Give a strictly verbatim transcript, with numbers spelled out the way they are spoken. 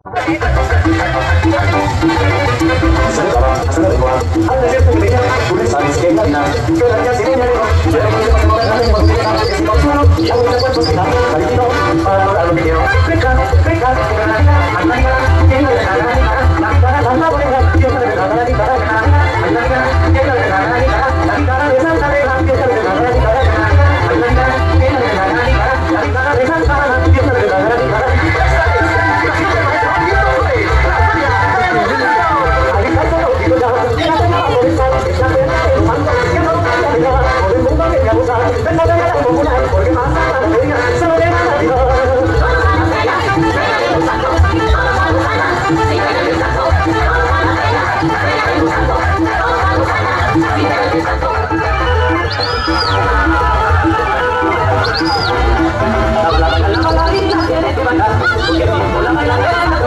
Al desierto que me llama, tú le sabes que caminar, que la vida sin dinero, pero no se pasa moderna, tengo que llegar a que si no suelo, y aún me cuento sin nada, cariño, para lograr lo que quiero. Rica, rica, que la vida, ay la vida, que no le da la vida, la vida, la la boreja, que no le da la vida, la vida, ay la vida, que no le da la vida, la vida de Santa Regla, que no le da la vida, ay la vida, que no le da la vida, la vida de Santa Regla, que no le da la vida. La